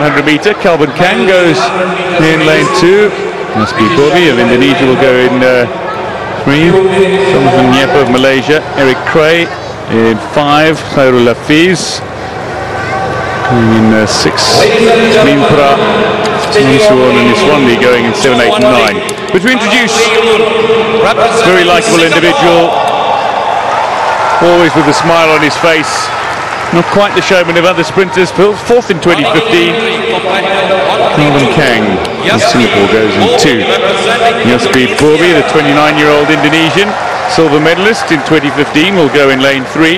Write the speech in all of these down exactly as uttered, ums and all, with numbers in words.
hundred meter. Calvin Kang goes in lane two. Naspi Bobi of Indonesia will go in uh, three. Jonathan Nyepo of Malaysia. Eric Cray in five. Khairul Hafiz in uh, six. Minpra, Nisuon and Niswandi going in seven, eight and nine. But we introduce a very likeable individual, always with a smile on his face. Not quite the showman of other sprinters. Fourth in twenty fifteen. Calvin Kang in Singapore goes in two. Naspi Bobi, the twenty-nine-year-old Indonesian silver medalist in twenty fifteen, will go in lane three.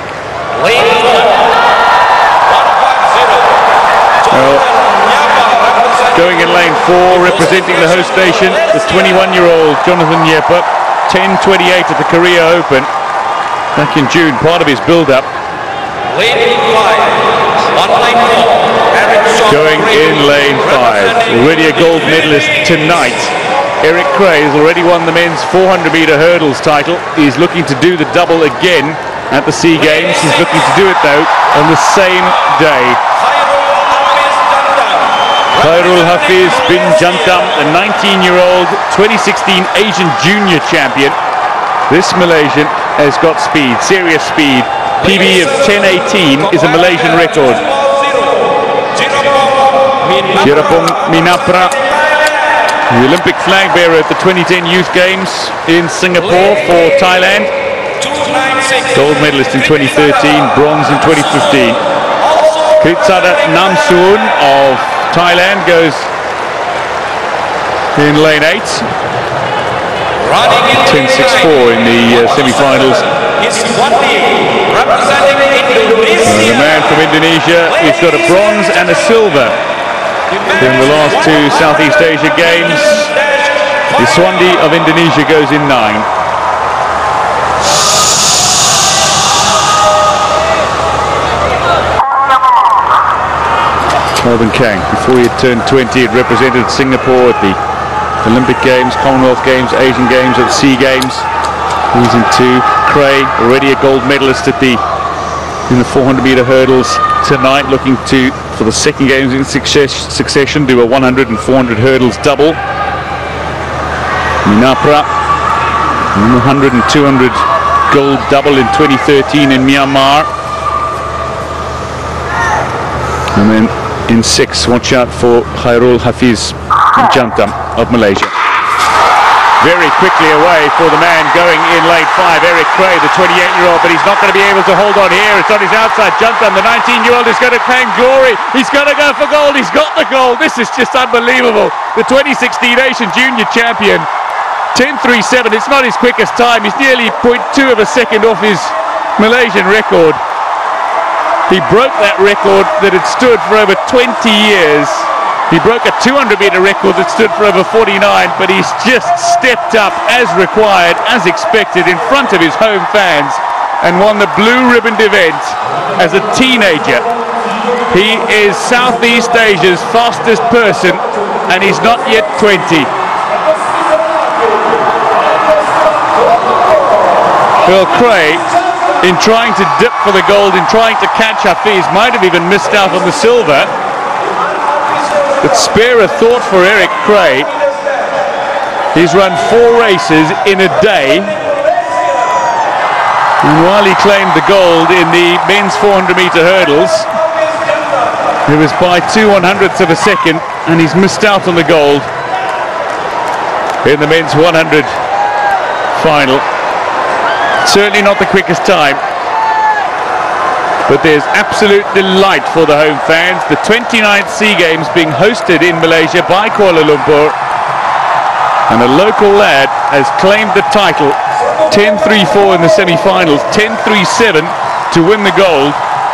Well, going in lane four, representing the host nation, the twenty-one-year-old Jonathan Nyepo, ten twenty-eight at the Korea Open back in June, part of his build-up. Going in lane five, already a gold medalist tonight. Eric Cray has already won the men's four hundred meter hurdles title. He's looking to do the double again at the SEA Games. He's looking to do it though on the same day. Khairul Hafiz bin Jantam, a nineteen-year-old twenty sixteen Asian Junior champion. This Malaysian has got speed, serious speed. P B of ten eighteen is a Malaysian record. Jirapong Minapra, the Olympic flag bearer at the twenty ten Youth Games in Singapore for Thailand. Gold medalist in twenty thirteen, bronze in twenty fifteen. Kritsada Namsoon of Thailand goes in lane eight. ten six four in the uh, semi-finals. Uh, the man from Indonesia, he's got a bronze and a silver in the last two Southeast Asia Games. Iswandi of Indonesia goes in nine. Calvin Kang, before he had turned twenty, had represented Singapore at the Olympic Games, Commonwealth Games, Asian Games, at SEA Games. He's in two. Cray, already a gold medalist at the in the four hundred meter hurdles tonight, looking to, for the second games in success, succession, do a one hundred and four hundred hurdles double. Minapra, one hundred and two hundred gold double in twenty thirteen in Myanmar. And then in six, watch out for Khairul Hafiz Jantam of Malaysia. Very quickly away for the man going in lane five, Eric Cray, the twenty-eight-year-old, but he's not going to be able to hold on here. It's on his outside. Jantam, the nineteen-year-old, is going to claim glory. He's going to go for gold. He's got the gold. This is just unbelievable. The twenty sixteen Asian Junior champion, ten three seven. It's not his quickest time. He's nearly zero point two of a second off his Malaysian record. He broke that record that had stood for over twenty years. He broke a two hundred meter record that stood for over forty-nine, but he's just stepped up as required, as expected, in front of his home fans and won the blue ribboned event as a teenager. He is Southeast Asia's fastest person and he's not yet twenty. Well, Cray, in trying to dip for the gold, in trying to catch Hafiz, might have even missed out on the silver. But spare a thought for Eric Cray. He's run four races in a day. And while he claimed the gold in the men's four hundred meter hurdles, it was by two one hundredths of a second, and he's missed out on the gold in the men's one hundred final. Certainly not the quickest time, but there's absolute delight for the home fans. The twenty-ninth SEA Games being hosted in Malaysia by Kuala Lumpur, and a local lad has claimed the title. ten three four in the semi-finals, ten three seven to win the gold.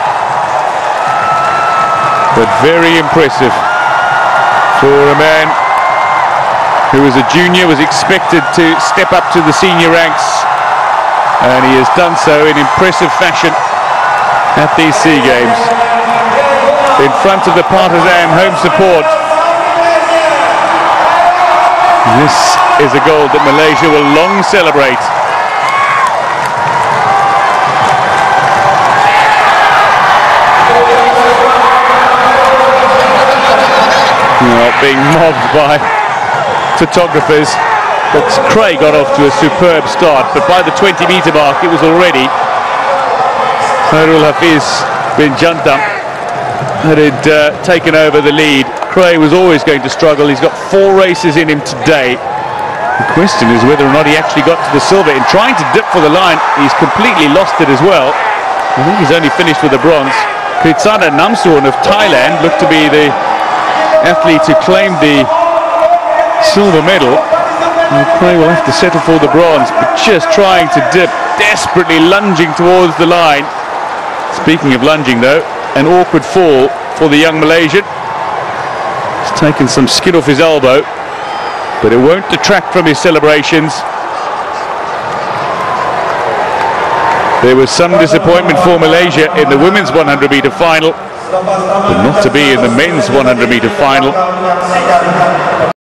But very impressive for a man who was a junior, was expected to step up to the senior ranks, and he has done so in impressive fashion at these SEA Games in front of the partisan home support. This is a gold that Malaysia will long celebrate. You know, being mobbed by photographers. But Craig got off to a superb start, but by the twenty metre mark it was already Khairul Hafiz bin Jantam that had uh, taken over the lead. Craig was always going to struggle. He's got four races in him today. The question is whether or not he actually got to the silver. In trying to dip for the line, he's completely lost it as well. I think he's only finished with the bronze. Kritsana Namsorn of Thailand looked to be the athlete who claimed the silver medal. And Craig will have to settle for the bronze, but just trying to dip, desperately lunging towards the line. Speaking of lunging though, an awkward fall for the young Malaysian. He's taken some skin off his elbow, but it won't detract from his celebrations. There was some disappointment for Malaysia in the women's one hundred metre final, but not to be in the men's one hundred metre final.